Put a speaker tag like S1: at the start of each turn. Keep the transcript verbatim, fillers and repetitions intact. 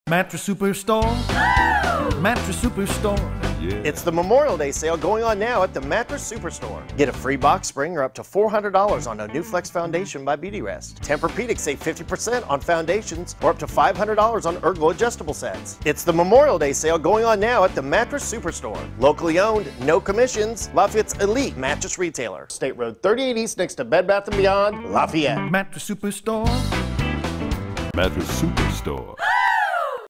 S1: Mattress Superstore. Woo! Mattress Superstore.
S2: Yeah. It's the Memorial Day sale going on now at the Mattress Superstore. Get a free box spring or up to four hundred dollars on a new Flex foundation by Beautyrest. Tempur-Pedic save fifty percent on foundations or up to five hundred dollars on Ergo adjustable sets. It's the Memorial Day sale going on now at the Mattress Superstore. Locally owned, no commissions, Lafayette's elite mattress retailer. State Road thirty-eight East next to Bed Bath and Beyond, Lafayette.
S1: Mattress Superstore.
S3: Mattress Superstore.